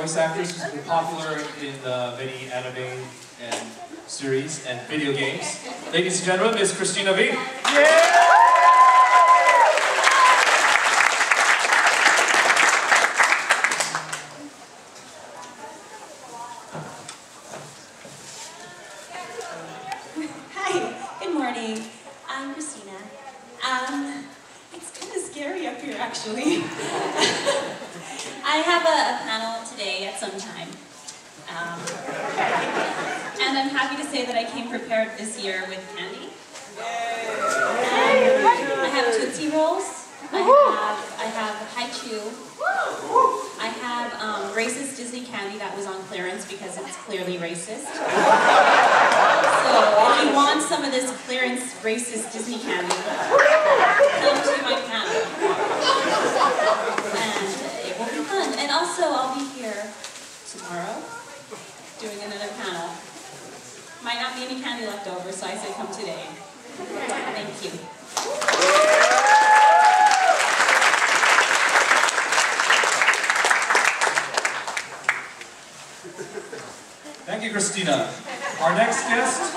voice actress who's been popular in many anime and series and video games. Ladies and gentlemen, Miss Cristina Vee. Yeah! Hi, good morning. I'm Cristina. It's kind of scary up here, actually. I have a panel today at some time. And I'm happy to say that I came prepared this year with candy. I have Tootsie Rolls. I have Haichu. I have racist Disney candy that was on clearance because it's clearly racist. So if you want some of this clearance racist Disney candy, come to my panel. And it will be fun. And also I'll be here tomorrow doing another panel. Might not be any candy left over, so I said come today. Thank you. Thank you, Cristina. Our next guest